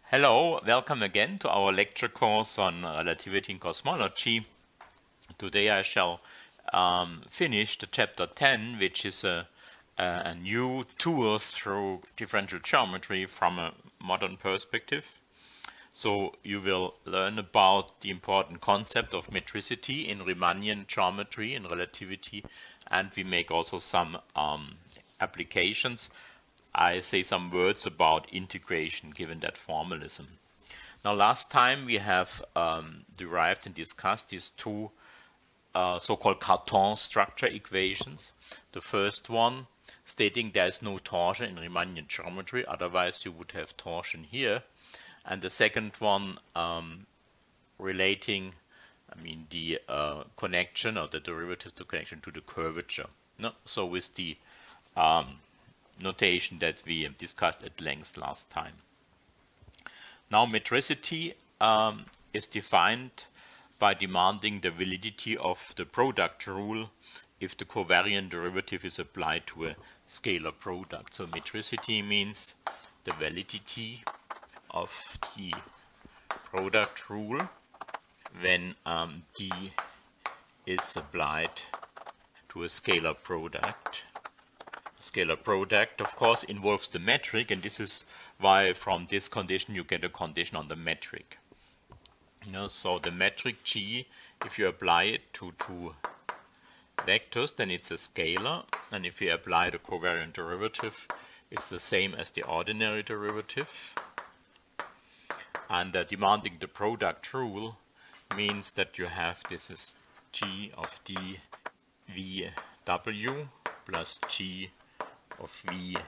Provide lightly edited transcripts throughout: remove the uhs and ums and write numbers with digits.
Hello, welcome again to our lecture course on relativity in cosmology. Today I shall finish the chapter 10, which is a new tour through differential geometry from a modern perspective. So you will learn about the important concept of metricity in Riemannian geometry and relativity, and we make also some applications. I say some words about integration given that formalism. Now last time we have derived and discussed these two so-called Cartan structure equations. The first one stating there is no torsion in Riemannian geometry, otherwise you would have torsion here. And the second one relating, the connection or the derivative to connection to the curvature. No? So with the notation that we discussed at length last time. Now metricity is defined by demanding the validity of the product rule if the covariant derivative is applied to a scalar product. So metricity means the validity of the product rule when D is applied to a scalar product. Scalar product, of course, involves the metric, and this is why from this condition you get a condition on the metric. So the metric G, if you apply it to two vectors, then it's a scalar, and if you apply the covariant derivative, it's the same as the ordinary derivative. And demanding the product rule means that you have this is G of D V W plus G of V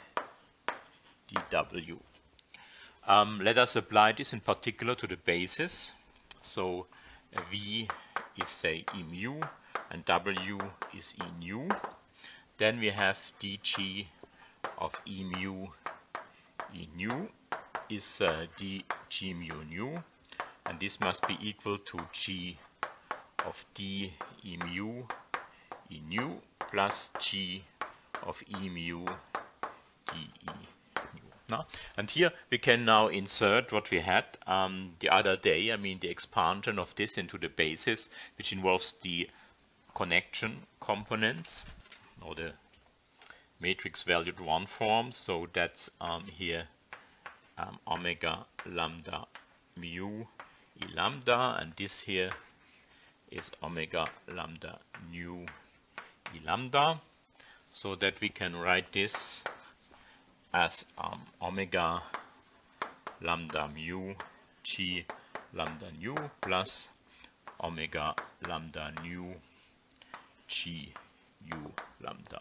dW. Let us apply this in particular to the basis. So V is say E mu and W is E nu. Then we have dG of E mu E nu is dG mu nu, and this must be equal to G of D E mu E nu plus G of E mu dE nu. No? And here we can now insert what we had the other day, the expansion of this into the basis, which involves the connection components or the matrix valued one form. So that's here omega lambda mu E lambda, and this here is omega lambda nu E lambda, so that we can write this as omega lambda mu G lambda nu plus omega lambda nu G u lambda.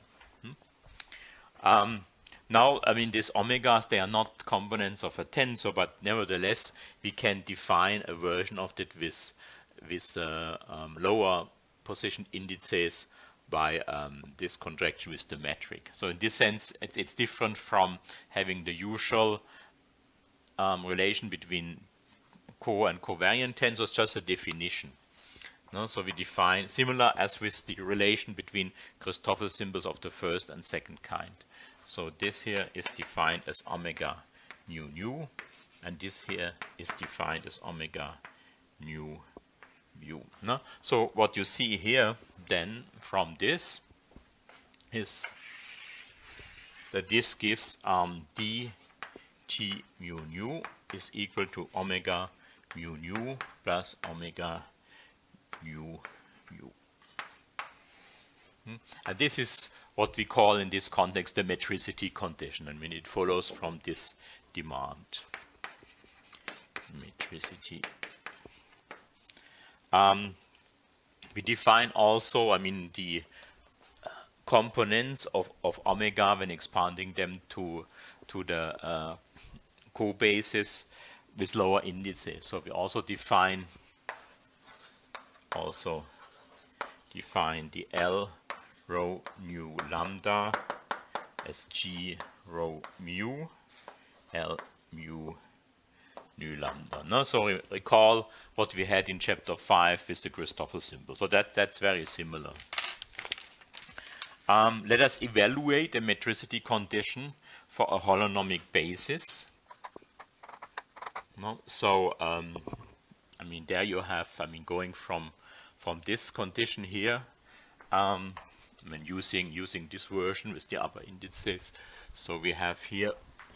Now, these omegas, they are not components of a tensor, but nevertheless, we can define a version of that with lower position indices by this contraction with the metric. So in this sense, it's different from having the usual relation between co and covariant tensors, just a definition. No? So we define, similar as with the relation between Christoffel symbols of the first and second kind. So this here is defined as omega nu nu, and this here is defined as omega nu mu. No? So what you see here then from this is that this gives d t mu nu is equal to omega mu nu plus omega mu mu. And this is what we call in this context the metricity condition. It follows from this demand. Metricity. We define also, the components of omega when expanding them to the co-basis with lower indices. So we also define the L rho nu lambda as G rho mu L mu nu lambda. No? So recall what we had in chapter 5 with the Christoffel symbol. So that's very similar. Let us evaluate a metricity condition for a holonomic basis. No? So I mean, there you have, I mean, going from this condition here, I mean, using this version with the upper indices. So we have here,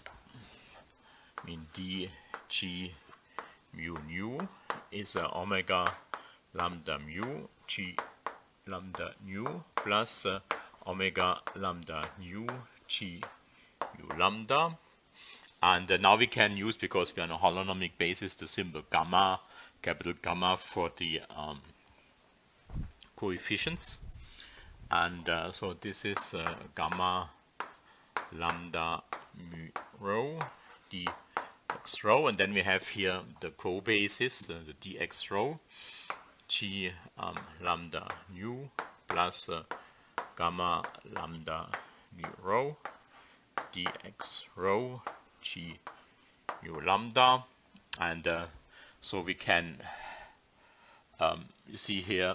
I mean, d g mu nu is omega lambda mu g lambda nu plus omega lambda nu g mu lambda. And now we can use, because we are on a holonomic basis, the symbol gamma, capital gamma, for the coefficients. And so this is gamma lambda mu rho dx rho, and then we have here the co-basis, the dx rho, g lambda nu plus gamma lambda mu rho dx rho g mu lambda. And so we can, you see here,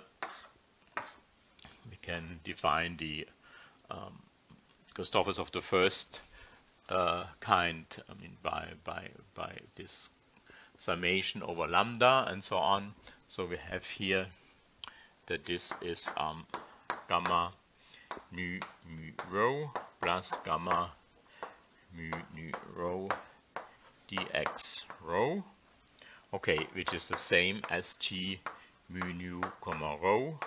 we can define the Christoffels of the first kind, I mean, by this summation over lambda and so on. So we have here that this is gamma nu mu rho plus gamma mu nu rho dx rho, okay, which is the same as g mu nu comma rho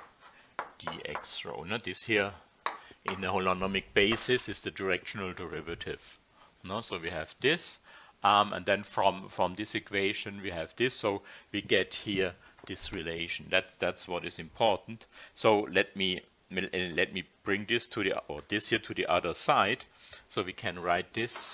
dx rho. Now this here in the holonomic basis is the directional derivative. No? So we have this, and then from this equation we have this, so we get here this relation. That's what is important. So let me bring this to the, or this here to the other side, so we can write this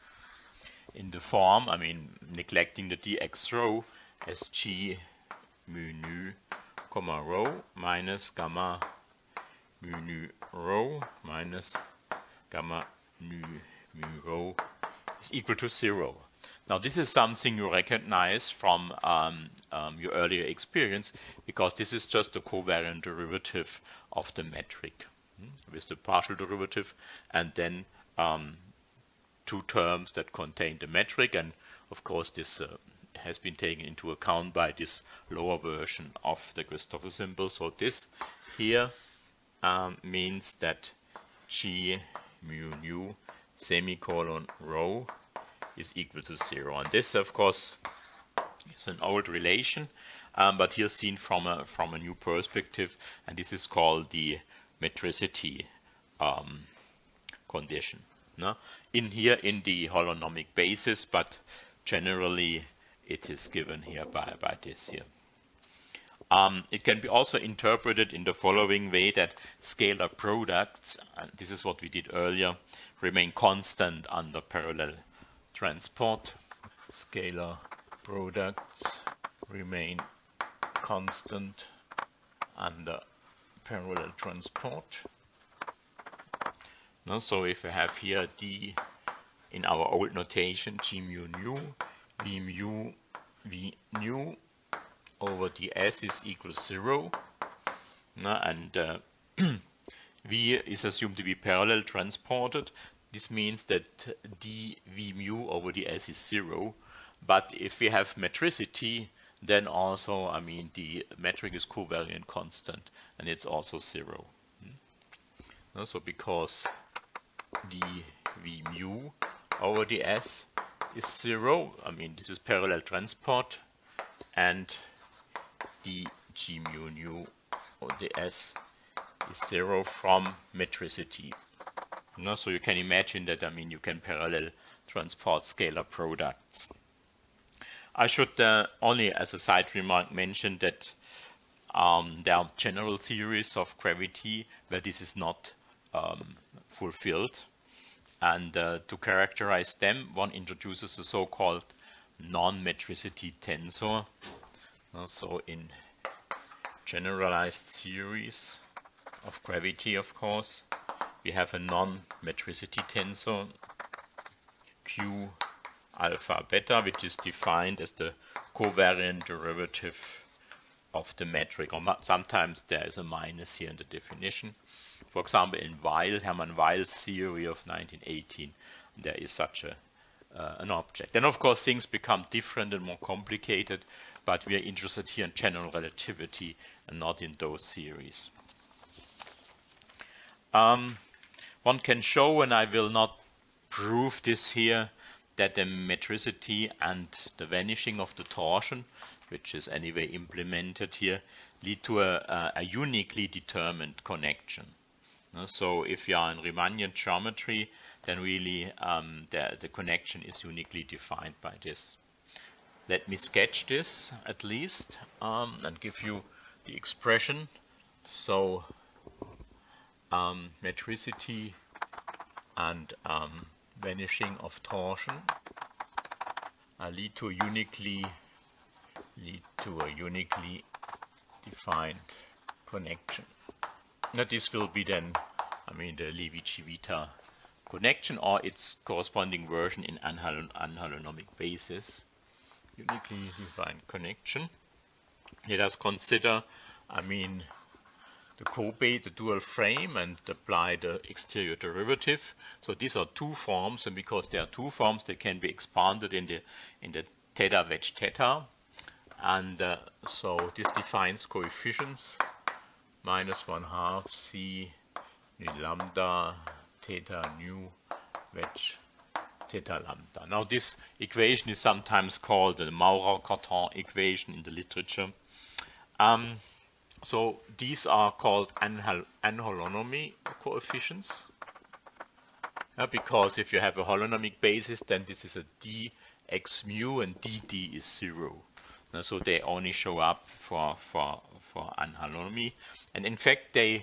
in the form, I mean, neglecting the dx rho, as g mu nu comma rho minus gamma mu nu rho minus gamma nu mu rho is equal to 0. Now this is something you recognize from your earlier experience, because this is just the covariant derivative of the metric with the partial derivative, and then two terms that contain the metric, and of course this has been taken into account by this lower version of the Christoffel symbol. So this here means that g mu nu semicolon rho is equal to 0. And this, of course, is an old relation, but here seen from a new perspective, and this is called the metricity condition. No? In here in the holonomic basis, but generally it is given here by this here. It can be also interpreted in the following way, that scalar products, and this is what we did earlier, remain constant under parallel transport. Scalar products remain constant under parallel transport. No, so if we have here d in our old notation, g mu nu, v nu over ds is equal to 0. No, and v is assumed to be parallel transported. This means that dv mu over ds is 0. But if we have metricity, then also, I mean, the metric is covariant constant, and it's also 0. No, so because dv mu over ds is 0, I mean, this is parallel transport, and d g mu nu over ds is 0 from metricity. No, so you can imagine that, I mean, you can parallel transport scalar products. I should only, as a side remark, mention that there are general theories of gravity where this is not fulfilled. And to characterize them, one introduces the so-called non-metricity tensor. So in generalized theories of gravity, of course, we have a non-metricity tensor, Q alpha beta, which is defined as the covariant derivative of the metric, or sometimes there is a minus here in the definition. For example, in Hermann Weill's theory of 1918, there is such a an object. And of course things become different and more complicated, but we are interested here in general relativity and not in those theories. One can show, and I will not prove this here, that the metricity and the vanishing of the torsion, which is anyway implemented here, lead to a uniquely determined connection. So if you are in Riemannian geometry, then really the connection is uniquely defined by this. Let me sketch this at least and give you the expression. So metricity and vanishing of torsion lead to a uniquely defined connection. Now this will be then, I mean, the Levi-Civita connection or its corresponding version in anhalonomic basis. Uniquely defined connection. Let us consider, I mean, the cobase, the dual frame, and apply the exterior derivative. So these are two forms, and because there are two forms, they can be expanded in the theta wedge theta. And so this defines coefficients -1/2 c nu lambda theta nu wedge theta lambda. Now this equation is sometimes called the Maurer-Cartan equation in the literature. So these are called anholonomy coefficients, because if you have a holonomic basis, then this is a dx mu and dd is 0. So they only show up for anholonomy, and in fact they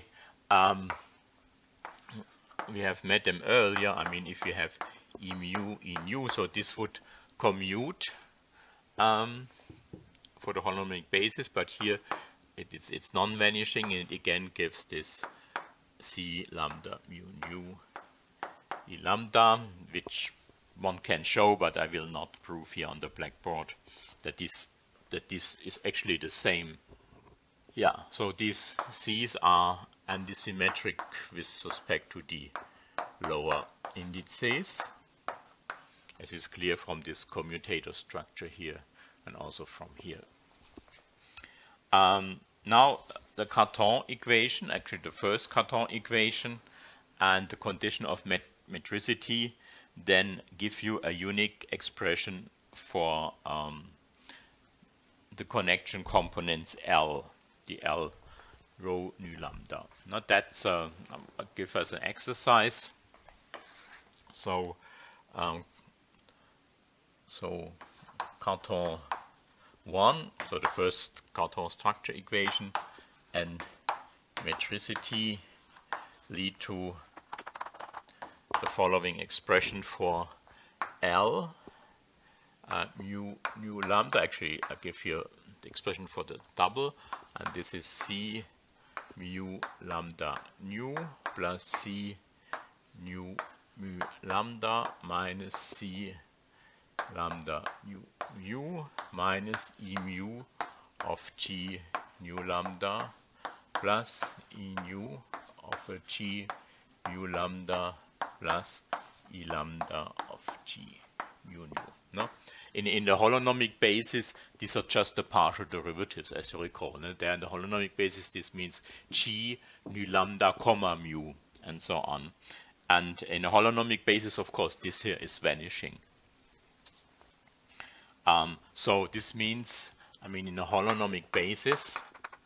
we have met them earlier. I mean, if you have e mu, e nu, so this would commute for the holonomic basis, but here it's non-vanishing, and it again gives this c lambda mu nu e lambda, which one can show, but I will not prove here on the blackboard that this is actually the same. Yeah, so these c's are antisymmetric with respect to the lower indices, as is clear from this commutator structure here and also from here. Now the Cartan equation, actually the first Cartan equation and the condition of metricity then give you a unique expression for the connection components L, the L rho nu lambda. Now that's I'll give us an exercise. So Cartan 1, so the first Cartan structure equation and metricity lead to the following expression for L mu nu lambda. Actually, I give you the expression for the double, and this is c mu lambda nu plus c nu mu lambda minus c lambda mu minus e mu of g nu lambda plus e nu of a g mu lambda plus e lambda of g mu nu. No? In the holonomic basis, these are just the partial derivatives, as you recall. No? There in the holonomic basis, this means g nu lambda comma mu and so on. And in a holonomic basis, of course, this here is vanishing. So this means, I mean, in a holonomic basis,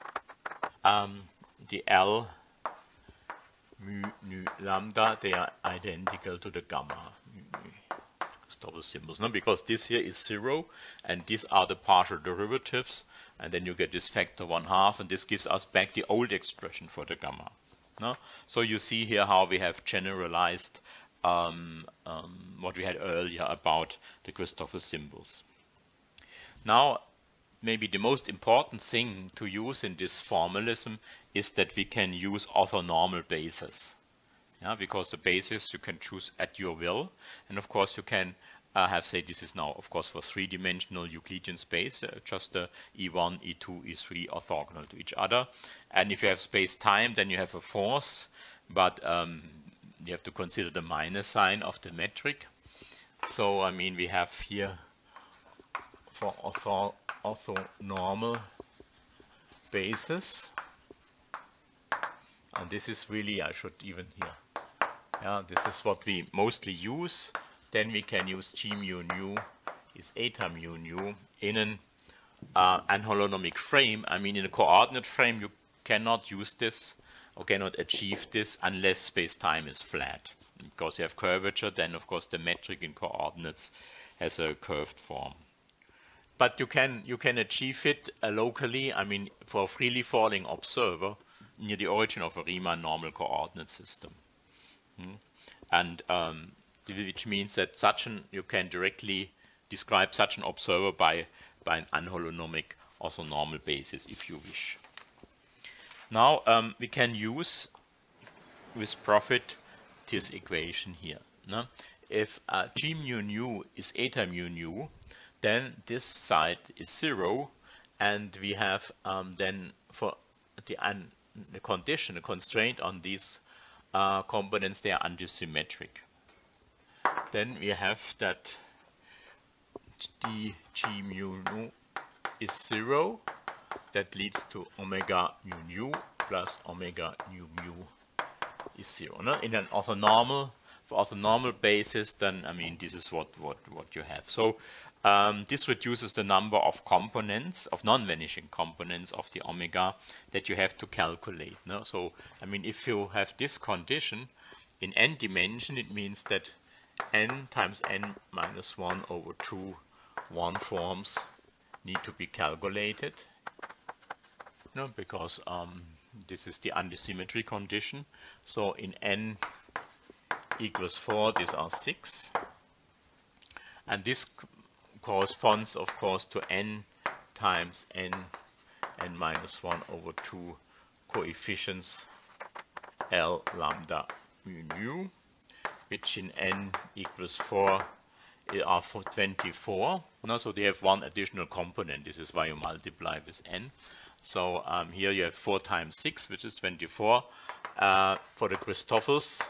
the L mu nu lambda, they are identical to the gamma double symbols, no? Because this here is 0, and these are the partial derivatives, and then you get this factor 1/2, and this gives us back the old expression for the gamma. No? So you see here how we have generalized what we had earlier about the Christoffel symbols. Now, maybe the most important thing to use in this formalism is that we can use orthonormal bases. Yeah, because the basis you can choose at your will, and of course you can have, say, this is now of course for three-dimensional Euclidean space, just the E1, E2, E3 orthogonal to each other. And if you have space-time, then you have a force, but you have to consider the minus sign of the metric. So I mean we have here for orthonormal basis, and this is really, I should even here, yeah, this is what we mostly use. Then we can use G mu nu is eta mu nu in an anholonomic frame. I mean in a coordinate frame you cannot use this or cannot achieve this unless space-time is flat. Because you have curvature, then of course the metric in coordinates has a curved form. But you can achieve it locally, I mean for a freely falling observer near the origin of a Riemann normal coordinate system. And which means that you can directly describe such an observer by an anholonomic orthonormal basis if you wish. Now we can use with profit this equation here. No? If G mu nu is eta mu nu, then this side is 0, and we have then for the condition, the constraint on these components, they are antisymmetric. Then we have that d G mu nu is 0. That leads to omega mu nu plus omega nu mu is 0. No? In an orthonormal, for orthonormal basis, then I mean this is what you have. So this reduces the number of components, of non-vanishing components of the omega that you have to calculate. No? So I mean if you have this condition in n dimension, it means that n times n minus 1 over 2 one forms need to be calculated. No, because this is the antisymmetry condition. So in n equals 4, these are 6. And this corresponds, of course, to n times n minus 1 over 2 coefficients L lambda mu nu, which in n equals 4 are for 24. No, so they have one additional component. This is why you multiply with n. So here you have 4 times 6, which is 24. For the Christoffels,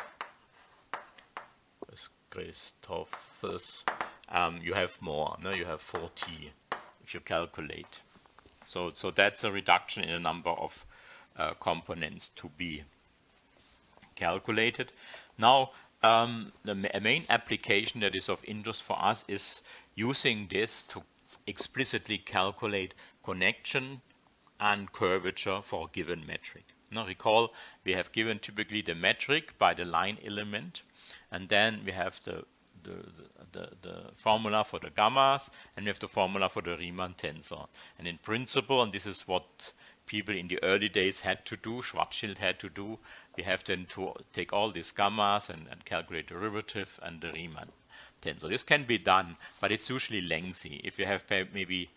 you have more. No, you have 40 if you calculate. So that's a reduction in the number of components to be calculated. Now the main application that is of interest for us is using this to explicitly calculate connection and curvature for a given metric. Now recall, we have given typically the metric by the line element, and then we have the formula for the gammas, and we have the formula for the Riemann tensor. And in principle, and this is what people in the early days had to do, Schwarzschild had to do, we have then to take all these gammas and calculate the derivative and the Riemann tensor. This can be done, but it's usually lengthy. If you have maybe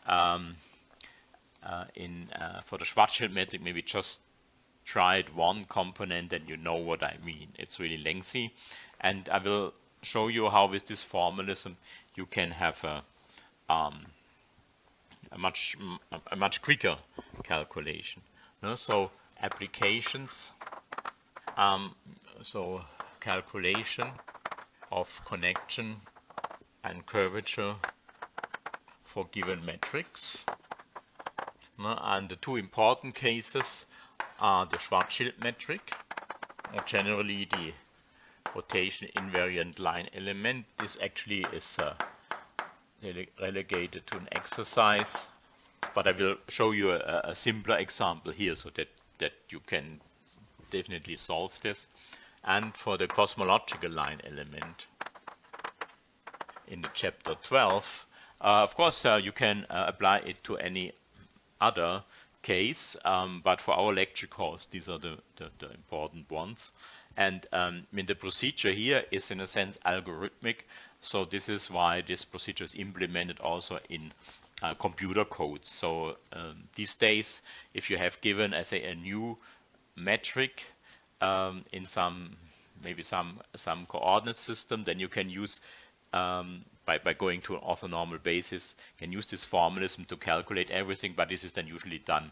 for the Schwarzschild metric, maybe just tried one component and you know what I mean. It's really lengthy, and I will show you how with this formalism you can have a much quicker calculation. No? So applications, so calculation of connection and curvature for given metrics. No? And the two important cases are the Schwarzschild metric, or generally the rotation invariant line element. This actually is relegated to an exercise, but I will show you a simpler example here so that you can definitely solve this. And for the cosmological line element in the chapter 12, of course you can apply it to any other case, but for our lecture course these are the important ones. And I mean, the procedure here is in a sense algorithmic, so this is why this procedure is implemented also in computer codes. So these days, if you have given, as a new metric in some coordinate system, then you can use by going to an orthonormal basis, can use this formalism to calculate everything, but this is then usually done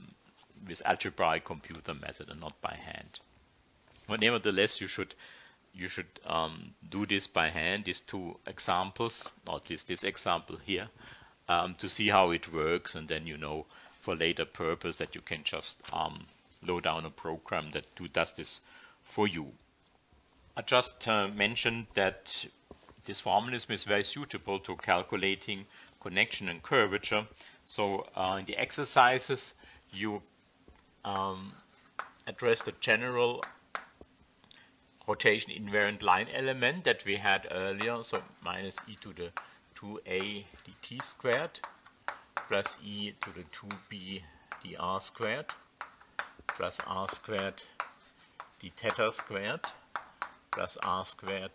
with algebraic computer method and not by hand. But nevertheless, you should you should do this by hand, these two examples, or at least this example here, to see how it works, and then you know for later purpose that you can just load down a program that does this for you. I just mentioned that this formalism is very suitable to calculating connection and curvature. So in the exercises you address the general rotation invariant line element that we had earlier, so minus e to the 2a dt squared plus e to the 2b dr squared plus r squared d theta squared plus r squared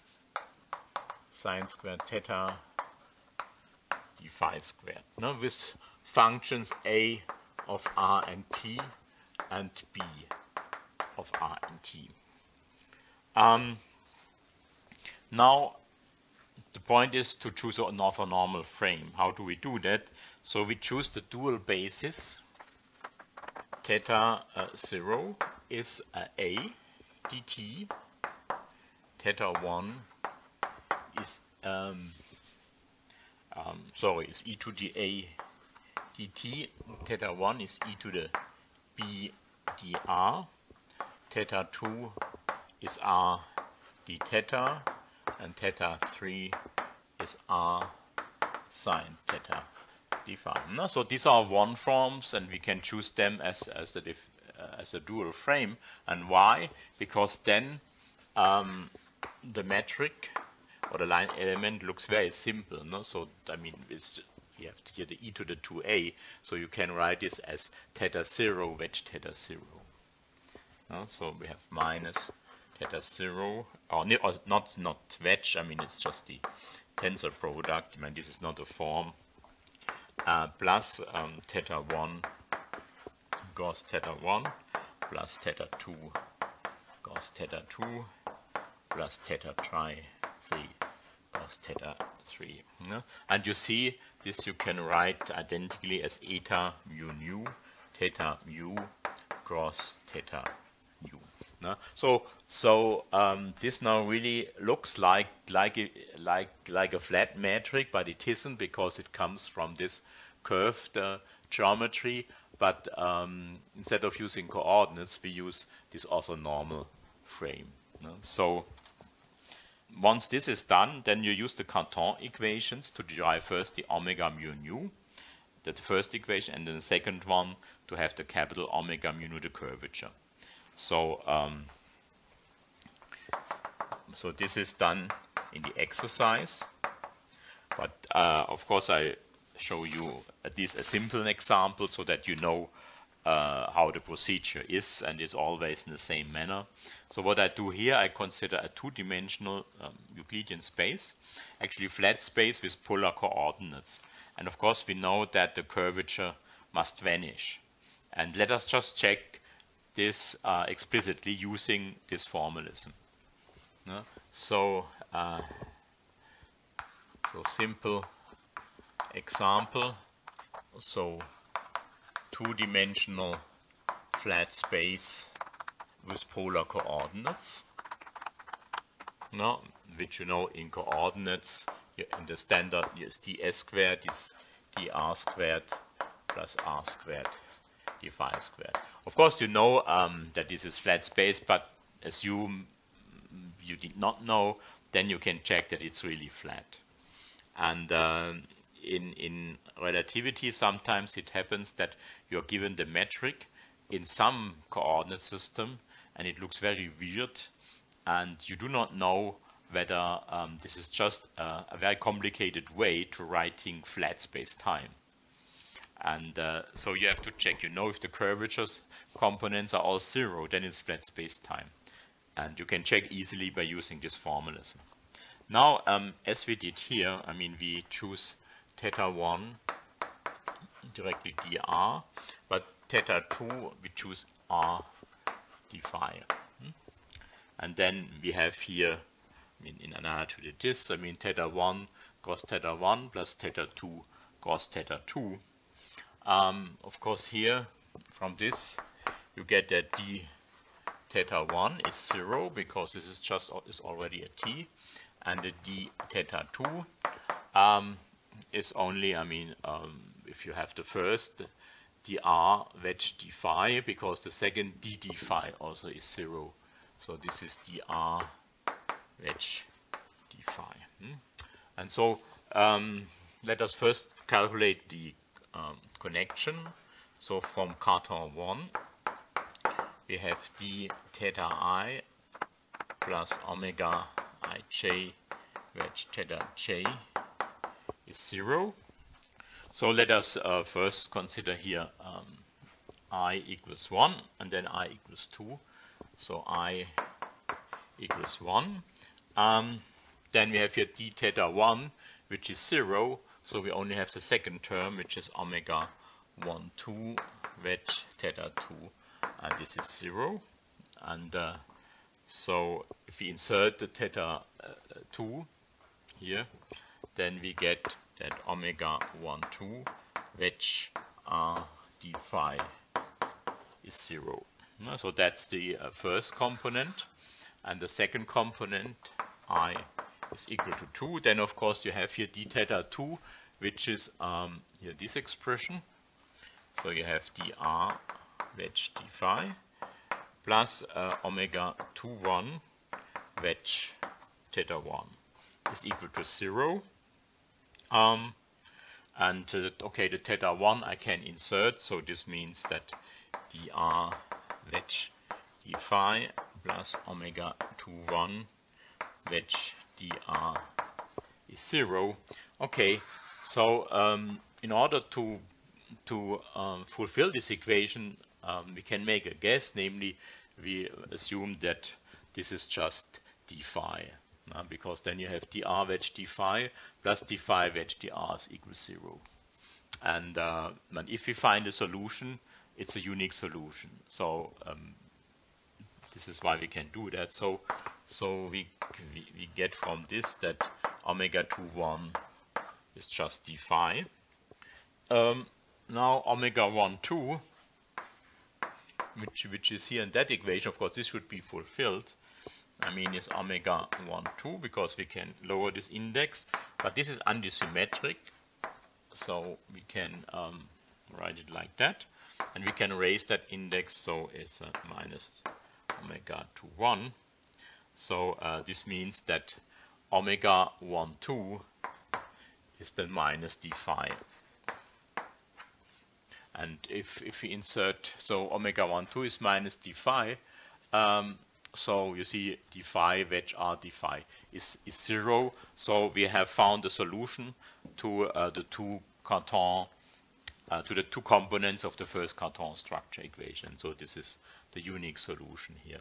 sine squared theta d phi squared. Now with functions a of r and t and b of r and t. Now the point is to choose an orthonormal frame. How do we do that? So we choose the dual basis. Theta 0 is a dt. Theta 1 is is e to the a dt. Theta 1 is e to the b dr. Theta 2 is r d theta, and theta 3 is r sine theta d phi. So these are one forms, and we can choose them as a dual frame. And why? Because then the metric or the line element looks very simple. No? So I mean, we have here the e to the 2a, so you can write this as theta 0 wedge theta 0. So we have minus theta 0, or not wedge, I mean it's just the tensor product, I mean this is not a form, plus theta 1 cos theta 1 plus theta 2 cos theta 2 plus theta 3 cos theta 3. And you see this you can write identically as eta mu nu theta mu cross theta nu. So this now really looks like a flat metric, but it isn't, because it comes from this curved geometry. But instead of using coordinates, we use this orthonormal frame. So once this is done, then you use the Canton equations to derive first the omega mu nu, the first equation, and then the second one to have the capital omega mu nu, the curvature. So so this is done in the exercise, but of course I show you at least a simple example so that you know how the procedure is, and it's always in the same manner. So what I do here, I consider a two-dimensional Euclidean space, actually flat space with polar coordinates. And of course we know that the curvature must vanish. And let us just check this explicitly using this formalism. So simple example. So two-dimensional flat space with polar coordinates. Which you know in coordinates in the standard is ds squared is dr squared plus r squared d phi squared. Of course you know that this is flat space, but assume you did not know, then you can check that it's really flat. And in relativity sometimes it happens that you're given the metric in some coordinate system and it looks very weird, and you do not know whether this is just a very complicated way to writing flat space-time. And so you have to check, if the curvatures components are all 0, then it's flat space-time. And you can check easily by using this formalism. Now, as we did here, we choose theta 1 directly dr, but theta 2 we choose r d phi. And then we have here, in analogy to this, theta 1 cos theta 1 plus theta 2 cos theta 2. Of course here, from this, you get that d theta 1 is 0 because this is just is already a t, and the d theta 2 is only, I mean, if you have the first dr wedge d phi, because the second d phi also is 0. So this is dr wedge d phi. And so let us first calculate the connection. So from Cartan 1 we have d theta I plus omega ij wedge theta j is 0. So let us first consider here I equals 1 and then I equals 2. So I equals 1. Then we have here d theta 1, which is 0. So we only have the second term, which is omega 1, 2 wedge theta 2. And this is 0. And so if we insert the theta 2 here, then we get that omega 1, 2 wedge d phi is 0. So that's the first component. And the second component, I is equal to 2. Then of course you have here d theta 2, which is here this expression. So you have dr wedge d phi plus omega 2, 1 wedge theta 1 is equal to 0. Okay, the theta 1 I can insert, so this means that dr wedge d phi plus omega 2, 1 wedge dr is 0. Okay, so in order to fulfill this equation, we can make a guess, namely we assume that this is just d phi, because then you have dr wedge d phi plus d phi wedge dr is equal to 0. And if we find a solution, it's a unique solution. So this is why we can do that. So we get from this that omega 2, 1 is just d phi. Now omega 1, 2, which is here in that equation, of course this should be fulfilled. I mean, is omega 1, 2, because we can lower this index, but this is antisymmetric, so we can write it like that, and we can raise that index, so it's minus omega 2, 1. So this means that omega 1, 2 is then minus d phi. And if we insert, so omega 1, 2 is minus d phi, so you see d phi wedge r d phi is 0. So we have found a solution to the two Cartan, to the two components of the first Cartan structure equation. So this is the unique solution here.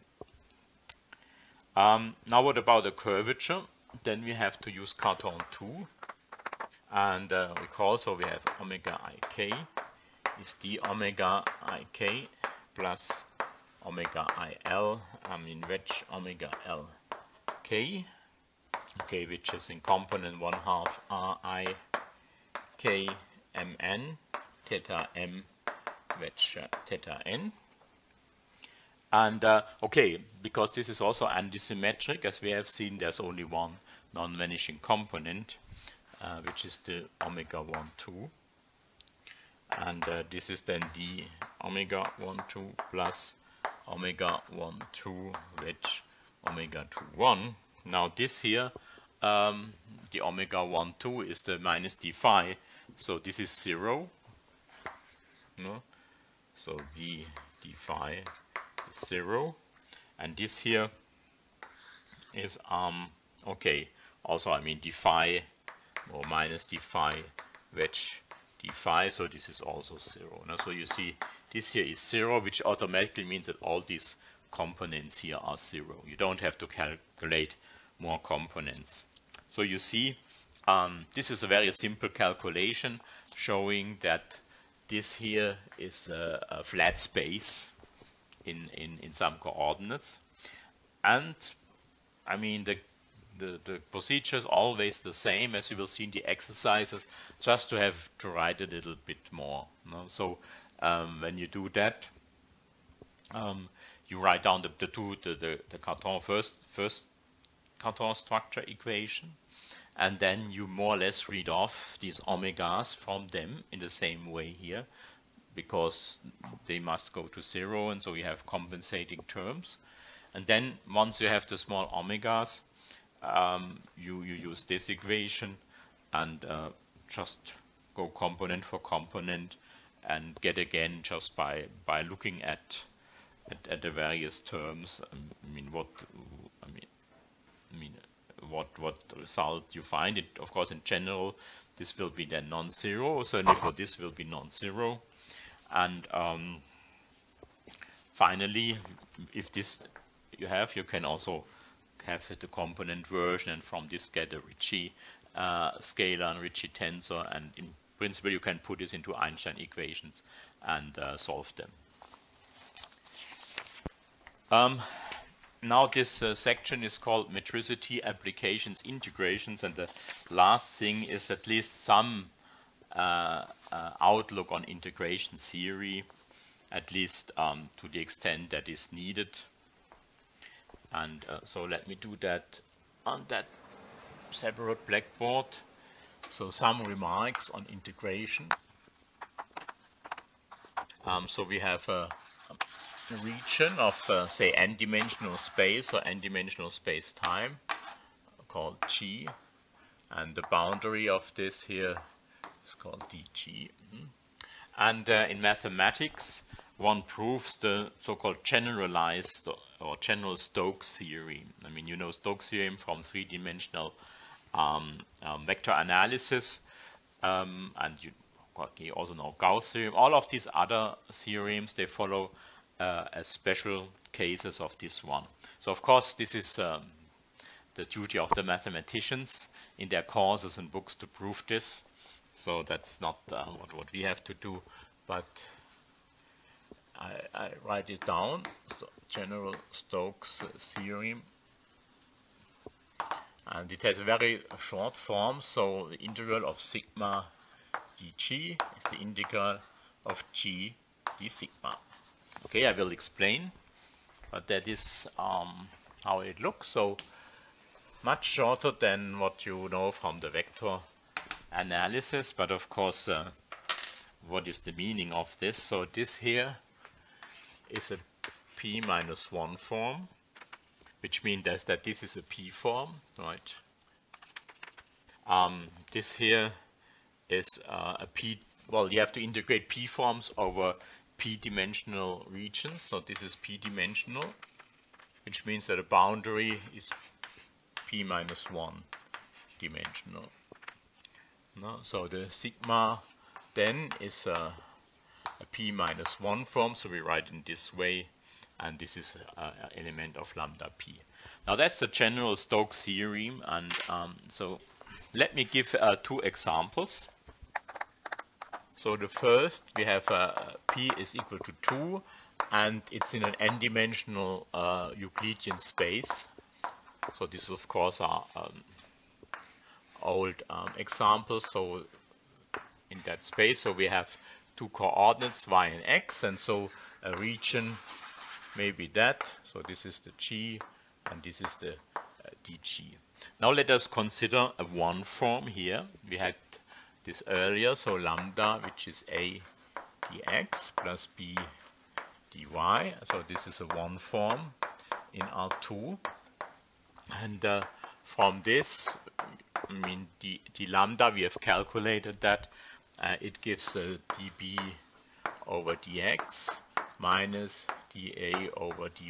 Now what about the curvature? Then we have to use Cartan 2. And recall, so we have omega ik is d omega ik plus omega il, wedge omega l k, okay, which is in component 1/2 r I k mn theta m wedge theta n. And okay, because this is also antisymmetric, as we have seen, there's only one non-vanishing component, which is the omega 1, 2. And this is then d omega 1, 2 plus omega 1, 2 wedge omega 2, 1. Now this here, the omega 1, 2 is the minus d phi, so this is 0. No? So d phi is 0. And this here is, okay, also I mean d phi or minus d phi wedge d phi, so this is also 0. Now, so you see this here is 0, which automatically means that all these components here are 0. You don't have to calculate more components. So you see, this is a very simple calculation showing that this here is a flat space in some coordinates. And I mean, the procedure is always the same, as you will see in the exercises, just to have to write a little bit more. No? So when you do that, you write down the Cartan first Cartan structure equation, and then you more or less read off these omegas from them in the same way here, because they must go to 0, and so you have compensating terms. And then once you have the small omegas, you use this equation and just go component for component and get again just by looking at the various terms. What result you find. It, of course, in general, this will be then non-zero. Certainly for this will be non-zero. And finally, if this you can also have the component version, and from this get a Ricci scalar and Ricci tensor, and in principle you can put this into Einstein equations and solve them. Now this section is called metricity, applications, integrations, and the last thing is at least some outlook on integration theory, at least to the extent that is needed. And so let me do that on that separate blackboard. So some remarks on integration. So we have a region of, say, n-dimensional space or n-dimensional space-time called G, and the boundary of this here is called dG. And in mathematics, one proves the so-called generalized or general Stokes theorem. I mean, you know Stokes theorem from three-dimensional vector analysis, and you also know Gauss theorem. All of these other theorems, they follow as special cases of this one. So of course this is the duty of the mathematicians in their courses and books to prove this. So that's not what we have to do, but I write it down. So general Stokes theorem, and it has a very short form. So the integral of sigma dg is the integral of g d sigma. Okay, I will explain, but that is how it looks. So much shorter than what you know from the vector analysis, but of course, what is the meaning of this? So this here is a p-1 form, which means that this is a p form, right? This here is a p. Well, you have to integrate p forms over p-dimensional regions. So this is p-dimensional, which means that the boundary is p-1 dimensional. No? So the sigma then is a p-1 form, so we write in this way, and this is an element of lambda p. Now that's the general Stokes theorem, and so let me give two examples. So the first, we have p is equal to 2, and it's in an n-dimensional Euclidean space. So this, of course, are old examples. So in that space, so we have two coordinates, y and x, and so a region may be that. So this is the g, and this is the dg. Now let us consider a one form here. We had this earlier, so lambda, which is a dx plus b dy. So this is a one form in R2. And from this, I mean, the lambda, we have calculated that it gives db over dx minus dA over dy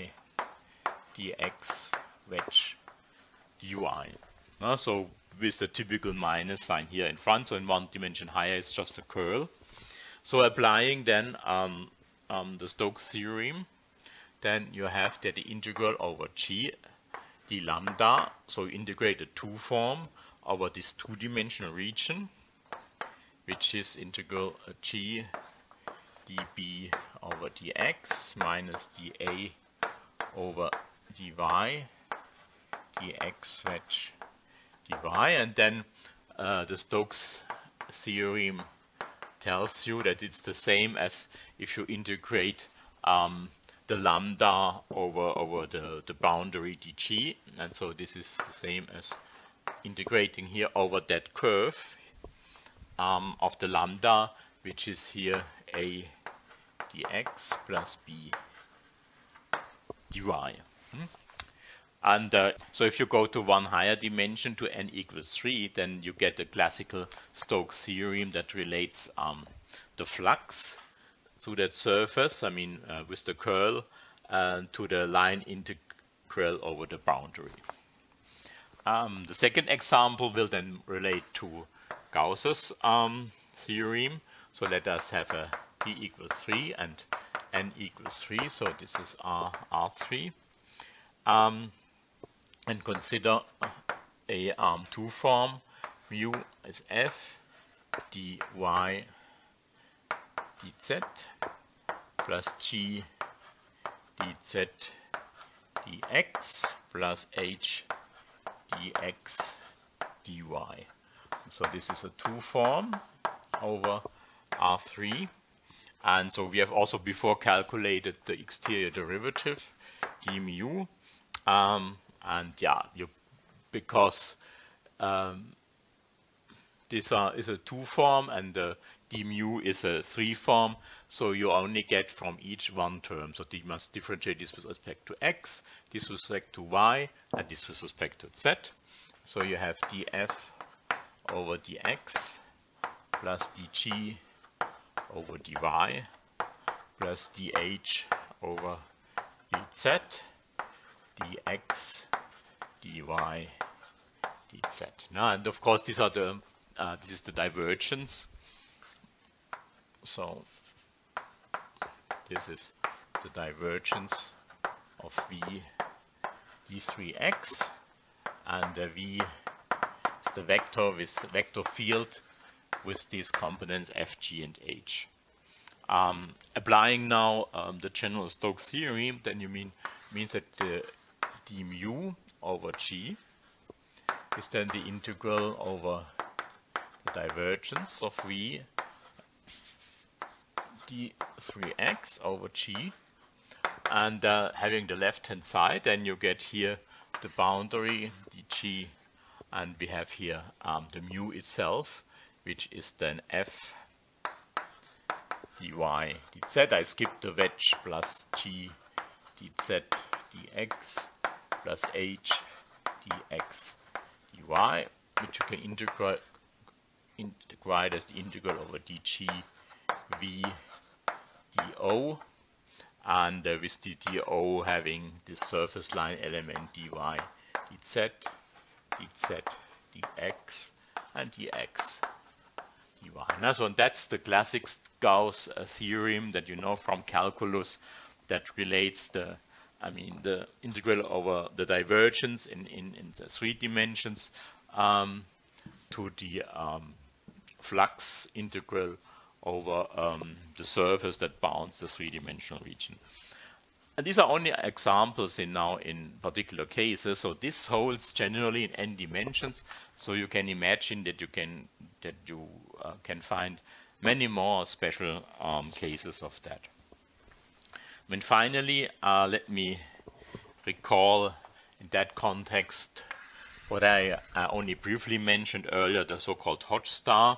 dx wedge dy. So with the typical minus sign here in front, so in one dimension higher it's just a curl. So applying then the Stokes theorem, then you have that the integral over g d lambda, so you integrate the 2 form over this two-dimensional region, which is integral g dB over dx minus dA over dy dx wedge dy, and then the Stokes theorem tells you that it's the same as if you integrate the lambda over the boundary dg, and so this is the same as integrating here over that curve of the lambda, which is here a dx plus b dy. And so if you go to one higher dimension to n equals 3, then you get a classical Stokes theorem that relates the flux through that surface, I mean with the curl, to the line integral over the boundary. The second example will then relate to Gauss's theorem. So let us have a p equals 3 and n equals 3. So this is R3. And consider a two form. Mu is f dy dz plus g dz dx plus h dx dy. So this is a two form over R3. And so we have also before calculated the exterior derivative d mu. And yeah, because this is a two form and the d mu is a three form, so you only get from each one term. So you must differentiate this with respect to x, this with respect to y, and this with respect to z. So you have df over dx plus dg over dy plus dh over dz dx dy dz. Now, and of course these are the this is the divergence. So this is the divergence of v d3x, and the v is the vector with vector field with these components f, g, and h. Applying now the general Stokes theorem, then you means that the d mu over g is then the integral over the divergence of v d3x over g, and having the left hand side, then you get here the boundary dg, and we have here the mu itself, which is then f dy dz. I skipped the wedge plus g dz dx plus h dx dy, which you can integrate as the integral over dg v do, and with the do having this surface line element dy dz dz dx and dx dy. Now, so that's the classic Gauss theorem that you know from calculus that relates the integral over the divergence in the 3 dimensions to the flux integral over the surface that bounds the 3-dimensional region. And these are only examples in particular cases. So this holds generally in n dimensions. So you can imagine that you can find many more special cases of that. And finally, let me recall in that context what I only briefly mentioned earlier, the so-called Hodge star,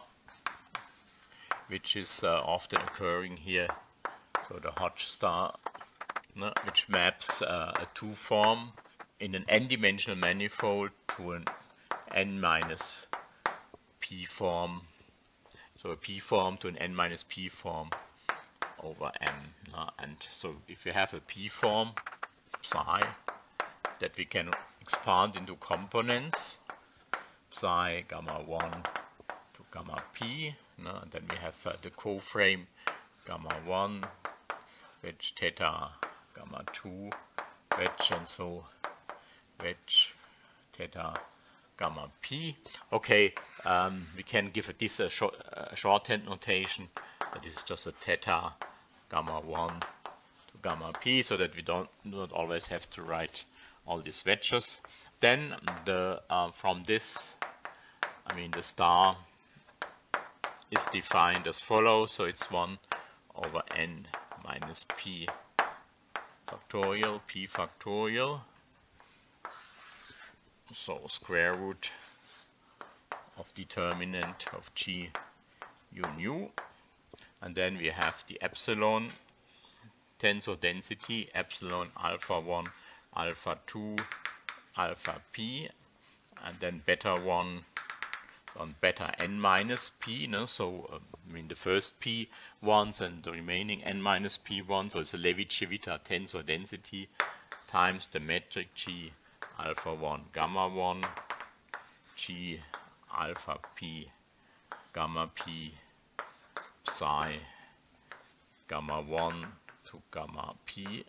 which is often occurring here. So the Hodge star, which maps a two form in an n-dimensional manifold to an n minus p form. So a p form to an n minus p form over m. And so if you have a p form psi that we can expand into components, psi gamma 1 to gamma p, and then we have the coframe gamma 1, wedge theta gamma 2, wedge, and so wedge theta gamma p. Okay, we can give this a shorthand notation. This is just a theta gamma 1 to gamma p, so that we do not always have to write all these wedges. Then from this, the star is defined as follows. So it's 1 over n minus p factorial p factorial, so square root of determinant of g u nu, and then we have the epsilon tensor density epsilon alpha 1 alpha 2 alpha p, and then beta 1 on beta n minus p, no? So I mean the first p ones and the remaining n minus p ones, so it's a Levi-Civita tensor density times the metric g alpha 1 gamma 1 g alpha p gamma p psi gamma 1 to gamma p,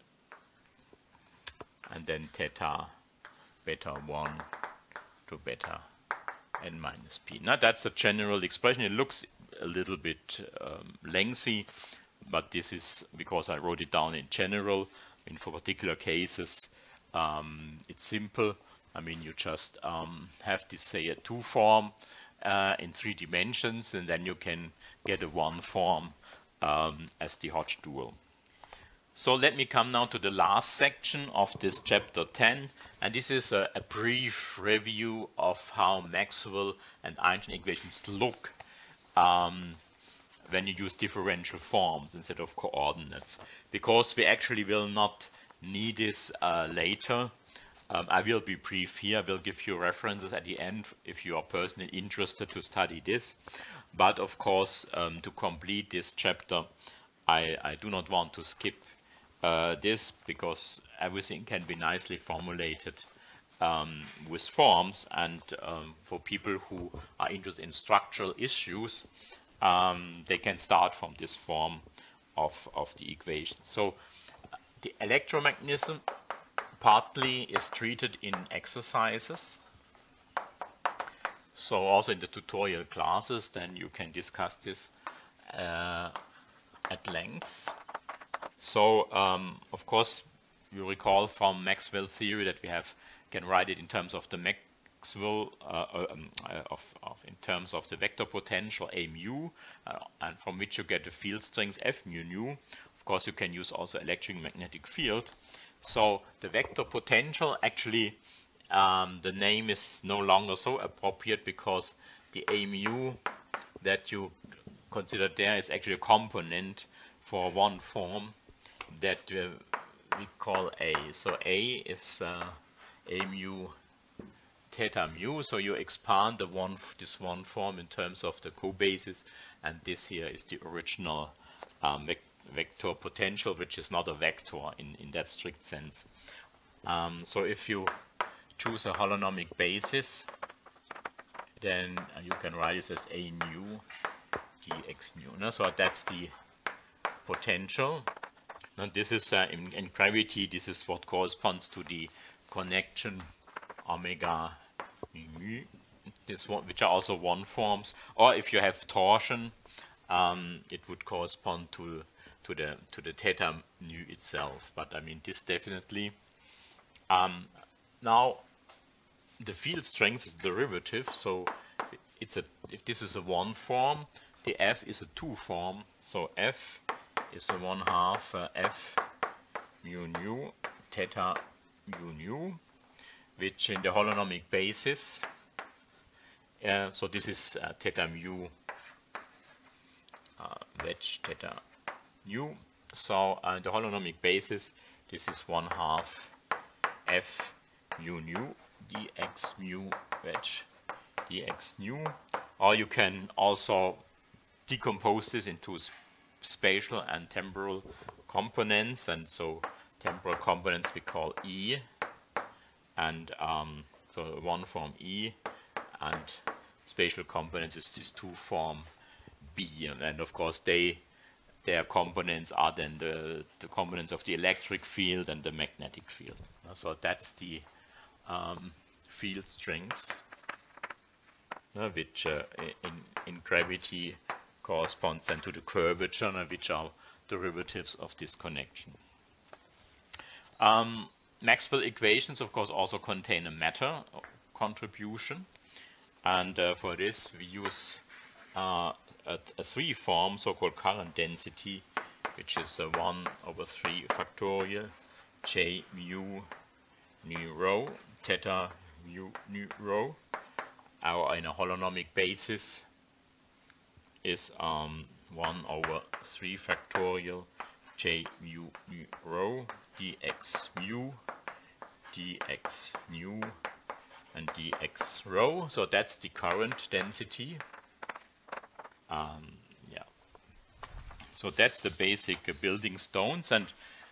and then theta beta 1 to beta n minus p. Now that's a general expression. It looks a little bit lengthy, but this is because I wrote it down in general. I mean, for particular cases, it's simple. I mean, you just have this, say, a 2 form in 3 dimensions, and then you can get a 1 form as the Hodge dual. So let me come now to the last section of this chapter 10, and this is a brief review of how Maxwell and Einstein equations look when you use differential forms instead of coordinates, because we actually will not need this later. I will be brief here. I will give you references at the end if you are personally interested to study this. But of course, to complete this chapter, I do not want to skip this, because everything can be nicely formulated with forms, and for people who are interested in structural issues, they can start from this form of the equation. So the electromagnetism partly is treated in exercises, so also in the tutorial classes, then you can discuss this at length. So of course you recall from Maxwell's theory that we can write it in terms of the Maxwell in terms of the vector potential A mu, and from which you get the field strength F mu nu. Of course you can use also electromagnetic field. So the vector potential, actually the name is no longer so appropriate, because the A mu that you consider there is actually a component for one form that we call A. So A is A mu theta mu, so you expand this one form in terms of the co-basis, and this here is the original vector potential, which is not a vector in that strict sense. So if you choose a holonomic basis, then you can write this as A nu dx nu. No? So that's the potential. Now this is in gravity, this is what corresponds to the connection omega mu, this one, which are also one forms. Or if you have torsion, it would correspond to the theta nu itself. But I mean, this definitely. Now the field strength is derivative, so if this is a one form, the F is a two form. So F is a 1/2 F mu nu theta mu nu, which in the holonomic basis, so this is theta mu wedge theta nu. So the holonomic basis, this is 1/2 F mu nu dx mu wedge dx nu. Or you can also decompose this into spatial and temporal components, and so temporal components we call E, and so one form E, and spatial components is this two form B, and of course their components are then the components of the electric field and the magnetic field. So that's the field strengths, which in gravity corresponds then to the curvature, which are derivatives of this connection. Maxwell equations, of course, also contain a matter contribution, and for this we use a three form, so-called current density, which is 1/3 factorial j mu nu rho, theta mu nu rho. Our in a holonomic basis is 1 over 3 factorial j mu nu rho dx mu dx nu and dx rho. So that's the current density. Yeah. So that's the basic building stones, and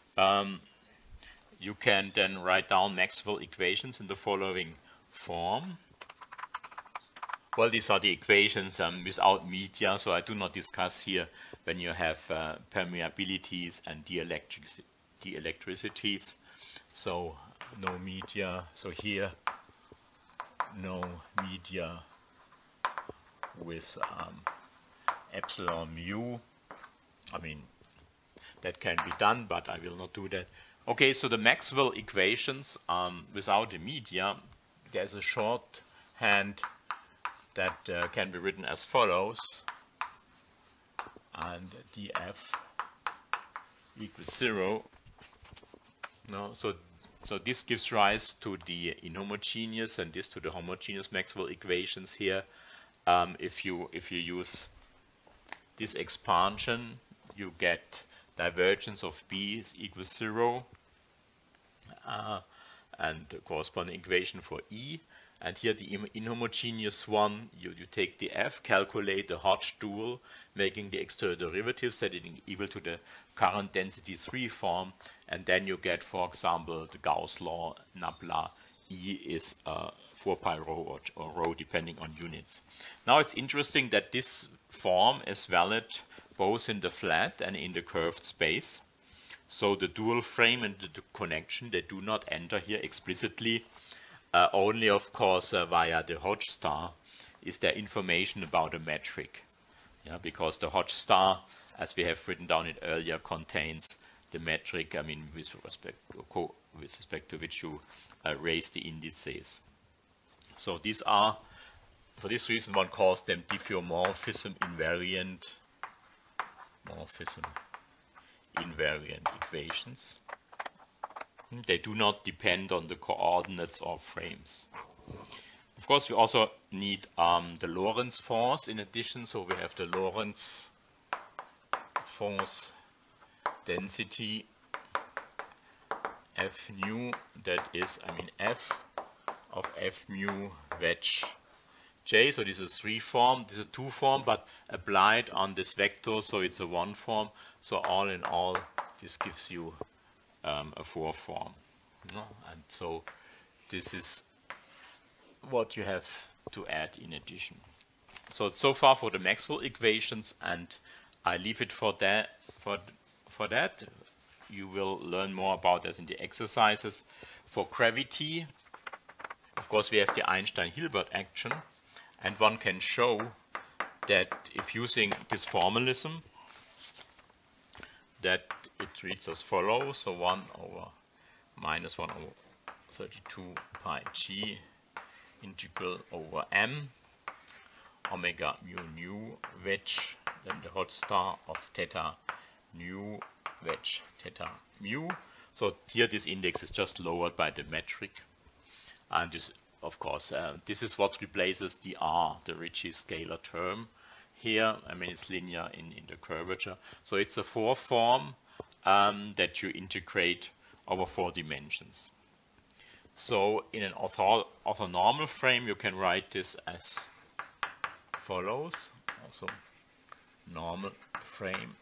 you can then write down Maxwell equations in the following form. Well, these are the equations without media, so I do not discuss here when you have permeabilities and dielectricities. So no media. So here, no media with epsilon mu. I mean, that can be done, but I will not do that. Okay, so the Maxwell equations without a media, there's a shorthand that can be written as follows, and df equals 0. No, so this gives rise to the inhomogeneous and this to the homogeneous Maxwell equations here. If you use this expansion, you get divergence of B is equals 0, and the corresponding equation for E. And here the inhomogeneous one, you take the f, calculate the Hodge dual, making the external derivative, set it equal to the current density 3 form, and then you get, for example, the Gauss law, nabla, E is 4 pi rho or rho depending on units. Now it's interesting that this form is valid both in the flat and in the curved space. So the dual frame and the connection, they do not enter here explicitly. Only, of course, via the Hodge star is there information about a metric. Yeah, because the Hodge star, as we have written down it earlier, contains the metric, I mean, with respect to which you raise the indices. So these are, for this reason, one calls them diffeomorphism invariant equations. They do not depend on the coordinates or frames. Of course, we also need the Lorentz force in addition. So we have the Lorentz force density F nu, that is, I mean, F of F mu wedge J. So this is a 3 form, this is a 2 form, but applied on this vector, so it's a 1 form. So all in all, this gives you a 4 form. No? And so this is what you have to add in addition. So far for the Maxwell equations, and I leave it for that. For that, you will learn more about that in the exercises. For gravity, of course, we have the Einstein-Hilbert action, and one can show that if using this formalism, that it reads as follows. So 1 over minus 1 over 32 pi g integral over m omega mu nu wedge, then the Hodge star of theta nu wedge theta mu. So here this index is just lowered by the metric, and this, of course, this is what replaces the r, the Ricci scalar term. Here, I mean, it's linear in the curvature. So it's a 4 form that you integrate over 4 dimensions. So in an orthonormal frame, you can write this as follows. Also, normal frame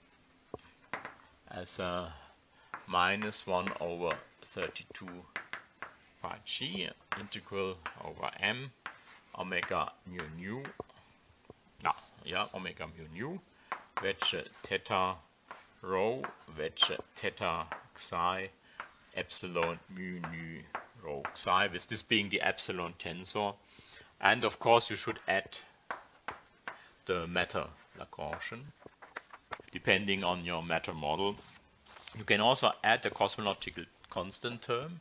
as a minus 1 over 32 pi g integral over m omega mu nu. Omega mu nu wedge theta rho wedge theta psi epsilon mu nu rho psi, with this being the epsilon tensor. And of course you should add the matter Lagrangian depending on your matter model. You can also add the cosmological constant term,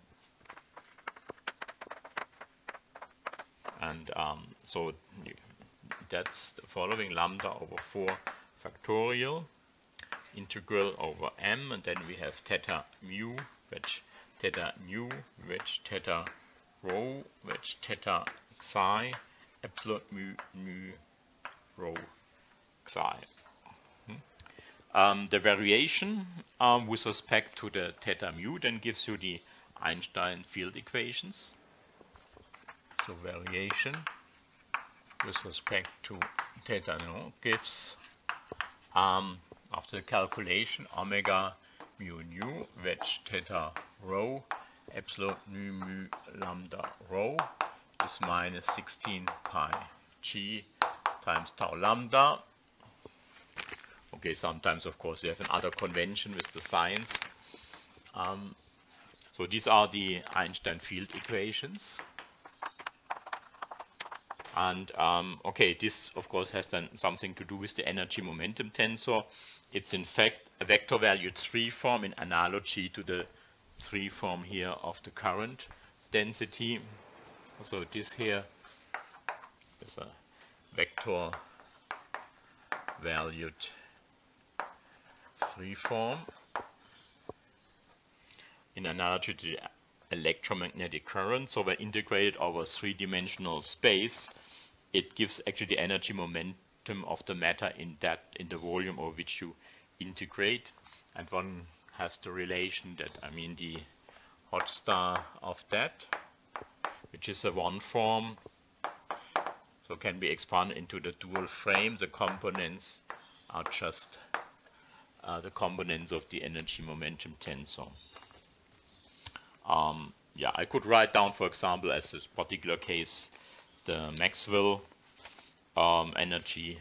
and so that's the following: lambda over 4 factorial integral over m, and then we have theta mu which theta nu, which theta rho, which theta xi, epsilon mu nu rho xi. The variation with respect to the theta mu then gives you the Einstein field equations. So variation with respect to theta nu gives, after the calculation, omega mu nu, which theta rho, epsilon nu mu lambda rho is minus 16 pi g times tau lambda. Okay, sometimes of course you have another convention with the signs. So these are the Einstein field equations. And okay, this of course has then something to do with the energy momentum tensor. It's in fact a vector valued 3 form in analogy to the 3 form here of the current density. So this here is a vector valued 3 form in analogy to the electromagnetic current. So when integrated over 3-dimensional space, it gives actually the energy momentum of the matter in the volume over which you integrate. And one has the relation that, I mean, the hot star of that, which is a 1 form, so can be expanded into the dual frame. The components are just the components of the energy momentum tensor. Yeah, I could write down, for example, as this particular case, the Maxwell energy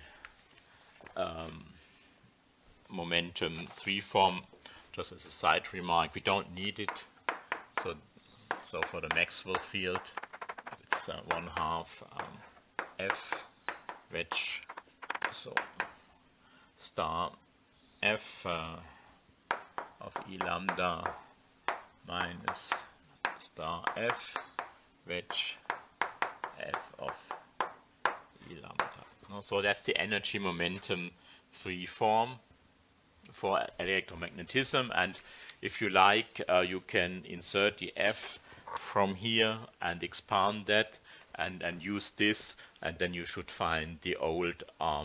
momentum 3 form, just as a side remark. We don't need it. So for the Maxwell field, it's 1/2 f, which so star f of E lambda minus star f, which f of E lambda. So that's the energy momentum 3 form for electromagnetism. And if you like, you can insert the f from here and expand that and use this, and then you should find the old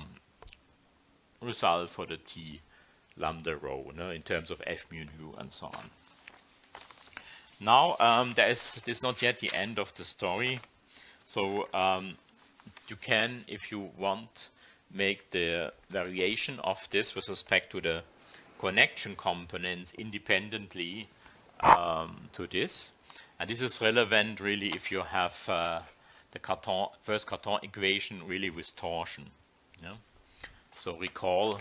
result for the T lambda rho, in terms of f mu nu and so on. Now this is not yet the end of the story. So you can, if you want, make the variation of this with respect to the connection components independently to this. And this is relevant really if you have the first Cartan equation really with torsion. So recall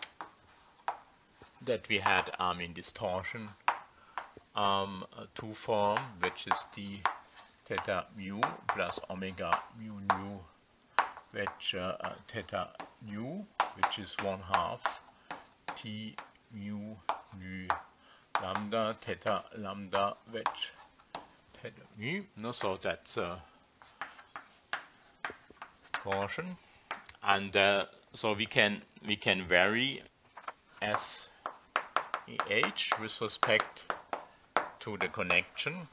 that we had in this torsion 2 form, which is d theta mu plus omega mu nu, which theta nu, which is 1/2 t mu nu lambda theta lambda, which theta mu. So that's torsion, and so we can vary S EH with respect to the connection.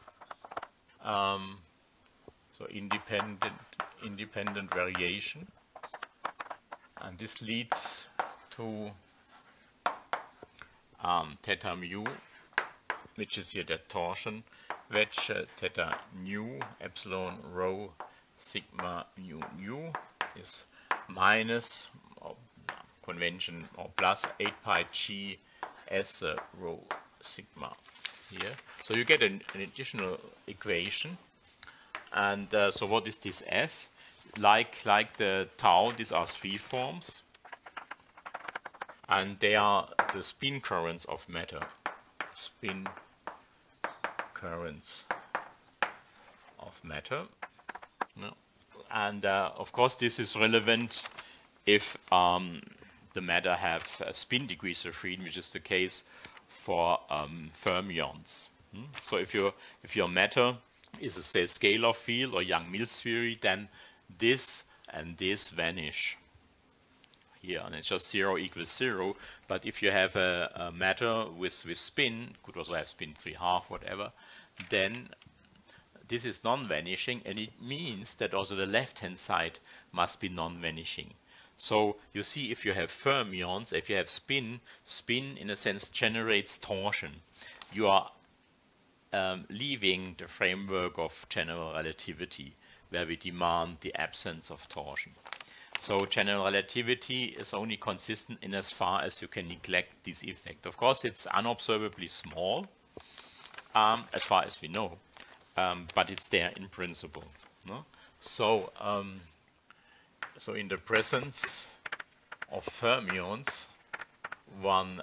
So independent variation, and this leads to theta mu, which is here the torsion, which theta nu epsilon rho sigma mu nu is minus convention or plus 8 pi g s rho sigma here. So you get an additional equation. And so what is this S? Like the tau, these are 3 forms. And they are the spin currents of matter. Spin currents of matter. And of course this is relevant if the matter have spin degrees of freedom, which is the case for fermions. So if your matter is a scalar field or Yang-Mills theory, then this and this vanish here, and it's just 0 equals 0. But if you have a matter with spin, could also have spin 3/2, whatever, then this is non-vanishing, and it means that also the left-hand side must be non-vanishing. So you see, if you have fermions, if you have spin in a sense generates torsion. You are leaving the framework of general relativity, where we demand the absence of torsion. So general relativity is only consistent in as far as you can neglect this effect. Of course, it's unobservably small, as far as we know, but it's there in principle. No? So, so in the presence of fermions, one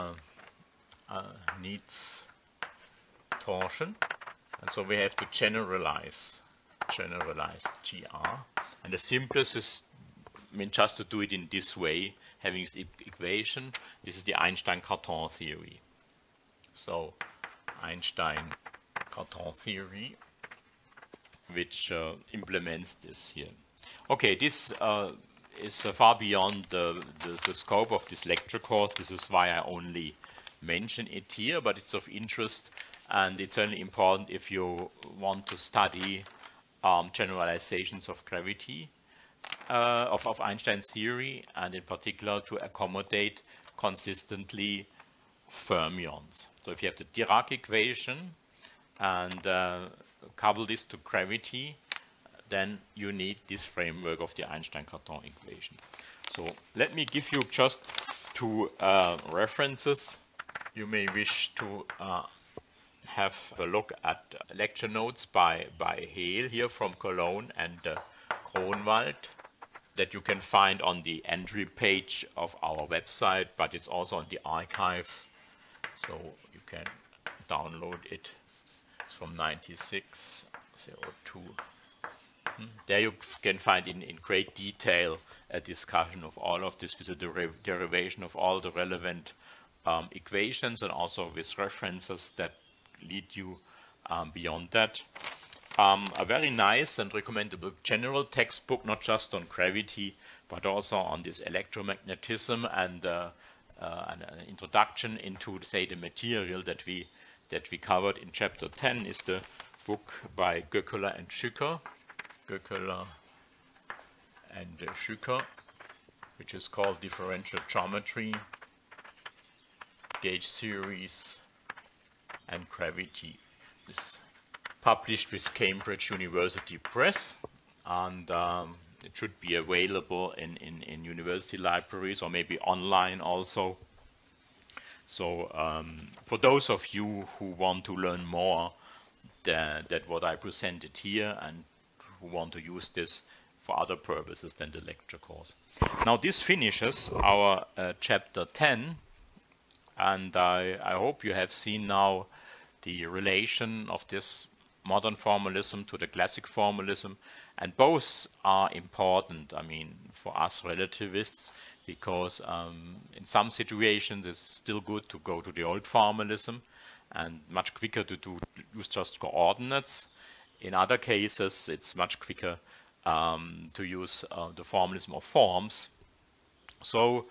needs torsion, and so we have to generalize GR. And the simplest is, I mean, just to do it in this way, having this equation. This is the Einstein-Cartan theory. So Einstein-Cartan theory, which implements this here. Okay, this is far beyond the scope of this lecture course. This is why I only mention it here, but it's of interest, and it's certainly important if you want to study generalizations of gravity, of Einstein's theory, and in particular to accommodate consistently fermions. So if you have the Dirac equation and couple this to gravity, then you need this framework of the Einstein-Cartan equation. So let me give you just two references. You may wish to have a look at lecture notes by Hehl here from Cologne and Kronwald, that you can find on the entry page of our website, but it's also on the archive, so you can download it. It's from 9602. There you can find in great detail a discussion of all of this with a derivation of all the relevant equations, and also with references that lead you beyond that. A very nice and recommendable general textbook, not just on gravity, but also on this electromagnetism and an introduction into, say, the material that we covered in chapter 10, is the book by Gökeler and Schücker. Which is called Differential Geometry, Gauge Theories, and Gravity. It's published with Cambridge University Press, and it should be available in university libraries or maybe online also. So for those of you who want to learn more than what I presented here and who want to use this for other purposes than the lecture course. Now this finishes our chapter 10, and I hope you have seen now the relation of this modern formalism to the classic formalism, and both are important, I mean, for us relativists, because in some situations it's still good to go to the old formalism and much quicker to use just coordinates. In other cases it's much quicker to use the formalism of forms. So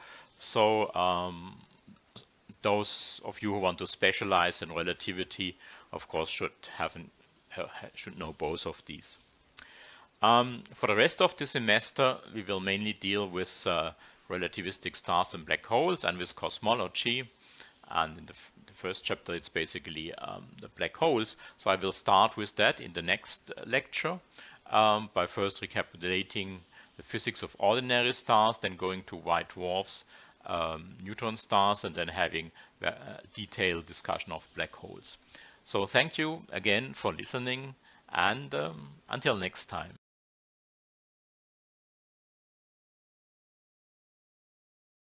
those of you who want to specialize in relativity, of course, should know both of these. For the rest of the semester, we will mainly deal with relativistic stars and black holes and with cosmology. And in the first chapter, it's basically the black holes. So I will start with that in the next lecture by first recapitulating the physics of ordinary stars, then going to white dwarfs, neutron stars, and then having a detailed discussion of black holes. So thank you again for listening, and until next time.